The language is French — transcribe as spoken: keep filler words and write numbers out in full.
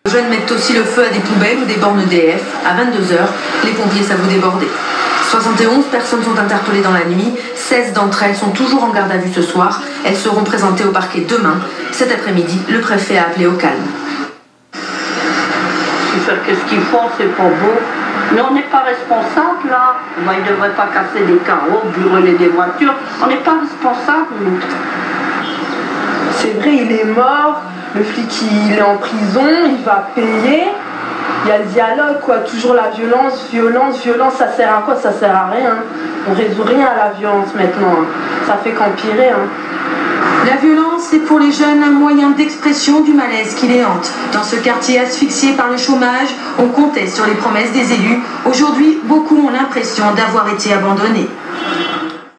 Les jeunes mettent aussi le feu à des poubelles ou des bornes E D F. À vingt-deux heures, les pompiers s'avouent débordés. soixante et onze personnes sont interpellées dans la nuit. seize d'entre elles sont toujours en garde à vue ce soir. Elles seront présentées au parquet demain. Cet après-midi, le préfet a appelé au calme. Faire qu'est-ce qu'ils font, c'est pas beau. Mais on n'est pas responsable là. Ben, ils ne devraient pas casser des carreaux, brûler des voitures. On n'est pas responsable, nous. C'est vrai, il est mort. Le flic, il est en prison, il va payer. Il y a le dialogue, quoi. Toujours la violence, violence, violence. Ça sert à quoi? Ça sert à rien. On résout rien à la violence maintenant. Ça fait qu'empirer. Hein. La violence est pour les jeunes un moyen d'expression du malaise qui les hante. Dans ce quartier asphyxié par le chômage, on comptait sur les promesses des élus. Aujourd'hui, beaucoup ont l'impression d'avoir été abandonnés.